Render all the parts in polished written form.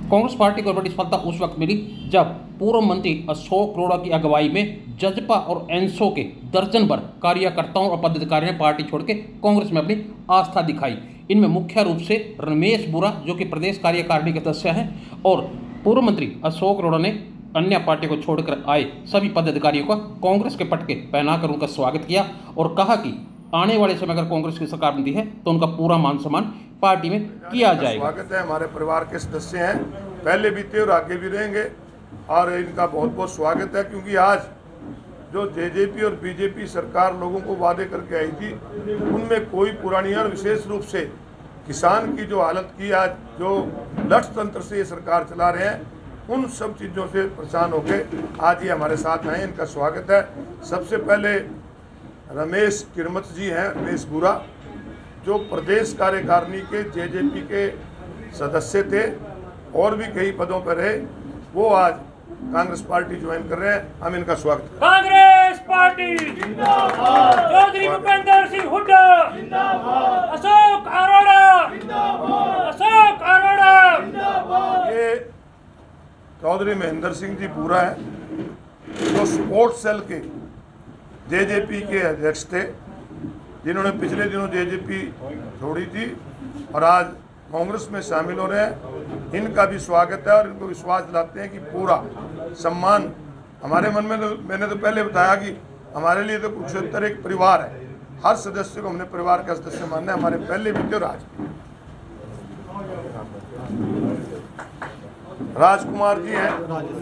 Congress party को बड़ी सफलता उस वक्त मिली जब पूर्व मंत्री अशोक अरोड़ा की अगुवाई में जजपा और एनसो के दर्जन भर कार्यकर्ताओं और पदाधिकारियों ने पार्टी छोड़ के कांग्रेस में अपनी आस्था दिखाई। इनमें मुख्य रूप से रमेश बुरा, जो कि प्रदेश कार्यकारिणी के सदस्य हैं, और पूर्व मंत्री अशोक अरोड़ा ने अन्य पार्टी को छोड़कर आए सभी पदाधिकारियों का कांग्रेस के पटके पहनाकर उनका स्वागत किया और कहा कि आने वाले समय अगर कांग्रेस की सरकार बनती है तो उनका पूरा मान सम्मान पार्टी में किया जाएगा। स्वागत है, हमारे परिवार के सदस्य हैं, पहले भी थे और आगे भी रहेंगे और इनका बहुत बहुत स्वागत है, क्योंकि आज जो जेजेपी और बीजेपी सरकार लोगों को वादे करके आई थी उनमें कोई पूरा नहीं है। और विशेष रूप से किसान की जो हालत की आज जो लठ तंत्र से ये सरकार चला रहे हैं, उन सब चीज़ों से परेशान होकर आज ये हमारे साथ आए। इनका स्वागत है। सबसे पहले रमेश किरमत जी हैं, रमेश बुरा, जो प्रदेश कार्यकारिणी के जेजेपी के सदस्य थे और भी कई पदों पर रहे, वो आज कांग्रेस पार्टी ज्वाइन कर रहे हैं। हम इनका स्वागत करते हैं। कांग्रेस पार्टी जिंदाबाद, चौधरी भूपेंद्र सिंह हुड्डा जिंदाबाद, अशोक अरोड़ा जिंदाबाद, अशोक अरोड़ा जिंदाबाद। ये चौधरी महेंद्र सिंह जी बुरा है, जो स्पोर्ट्स सेल के जेजेपी के अध्यक्ष थे, जिन्होंने पिछले दिनों जेजेपी छोड़ी थी और आज कांग्रेस में शामिल हो रहे हैं। इनका भी स्वागत है और इनको विश्वास दिलाते हैं कि पूरा सम्मान हमारे मन में। मैंने तो पहले बताया कि हमारे लिए तो कुरुक्षेत्र एक परिवार है, हर सदस्य को हमने परिवार का सदस्य मानना है। हमारे पहले भी थे और आज। राजकुमार जी हैं,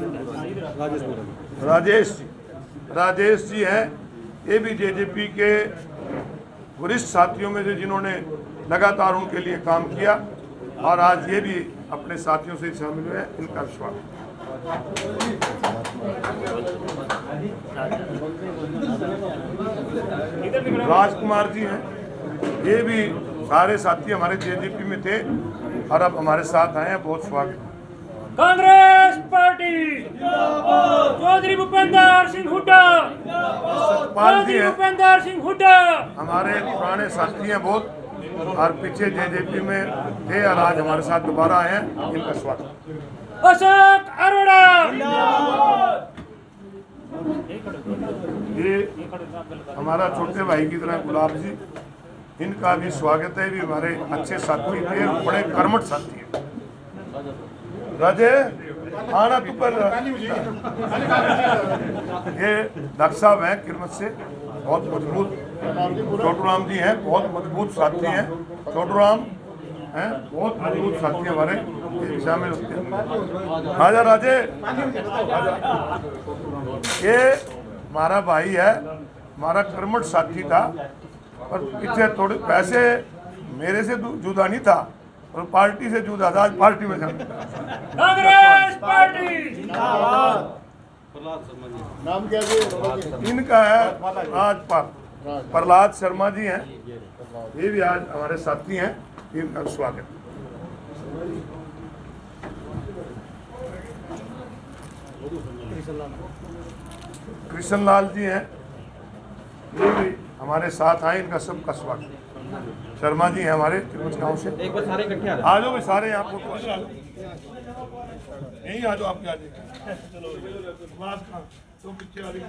राजेश जी हैं, ये भी जेजेपी के वरिष्ठ साथियों में से जिन्होंने लगातार उनके लिए काम किया और आज ये भी अपने साथियों से शामिल हुए हैं। इनका विश्वास। राजकुमार जी हैं, ये भी सारे साथी हमारे जेजेपी में थे और अब हमारे साथ आए हैं। बहुत स्वागत। कांग्रेस पार्टी जिंदाबाद, चौधरी भूपेंद्र सिंह हुड्डा सतपाल जी हैं, भूपेंद्र सिंह हुड्डा हमारे पुराने साथी हैं बहुत, और पीछे जेजेपी में थे और आज हमारे साथ दोबारा आए हैं। इनका स्वागत। अशोक अरोड़ा जिंदाबाद। ये हमारा छोटे भाई की तरह गुलाब जी, इनका भी स्वागत है। भी हमारे अच्छे साथी थे, बड़े कर्मठ साथी हैं। राजे आना तू पर। ये डॉक्टर साहब हैं किरमत से, बहुत मजबूत। छोटू राम जी हैं, बहुत मजबूत साथी हैं। छोटू राम हैं, बहुत मजबूत साथी हमारे शामिल होते हैं। राजा राजे, ये हमारा भाई है, हमारा कर्मठ साथी था और पीछे थोड़े पैसे मेरे से जुदा नहीं था और पार्टी से जुदा था, आज पार्टी में शामिल। कांग्रेस पार्टी जिंदाबाद। नाम क्या जी? इनका है राजपाल प्रहलाद शर्मा जी हैं, ये भी आज हमारे साथी हैं। इनका स्वागत। कृष्ण लाल जी हैं, ये भी हमारे साथ आए। इनका सबका स्वागत। शर्मा जी हैं हमारे कुछ गाँव से। एक बार सारे इकट्ठे आ जाओ भाई, सारे यहाँ फोटो यहीं आ जाओ, आपके आ जाइए। तो पीछे वाली